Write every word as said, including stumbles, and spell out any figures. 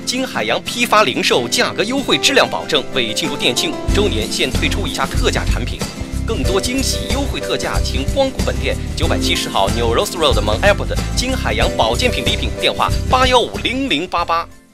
金海洋批发零售价格优惠，质量保证。为庆祝店庆五周年，现推出以下特价产品。更多惊喜优惠特价，请光顾本店九百七十号 New Rose Road 蒙 Airport 金海洋保健品礼品，电话八幺五零零八八。